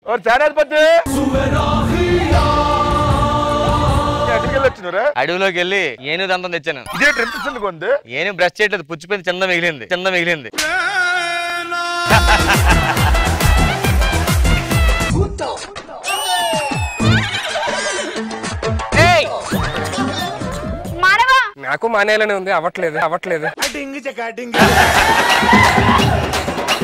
అడవిలోకి వెళ్ళి ఏను దంతం తెచ్చాను. ఏను బ్రష్ చేయట్లేదు, పుచ్చిపోయింది, చిన్న మిగిలింది. నాకు మానేయాలని ఉంది, అవ్వట్లేదు.